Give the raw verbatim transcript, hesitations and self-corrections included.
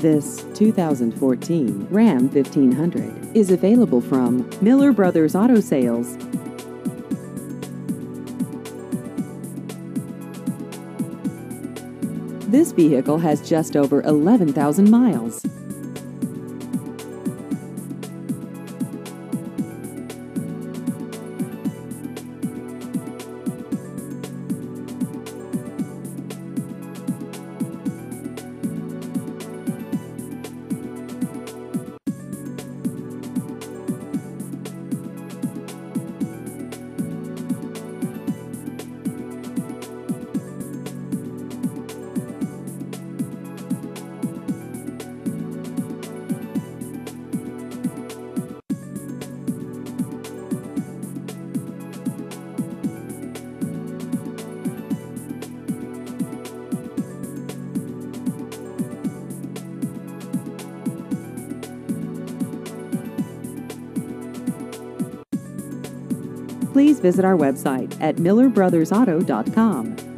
This two thousand fourteen Ram fifteen hundred is available from Miller Brothers Auto Sales. This vehicle has just over eleven thousand miles. Please visit our website at miller brothers auto dot com.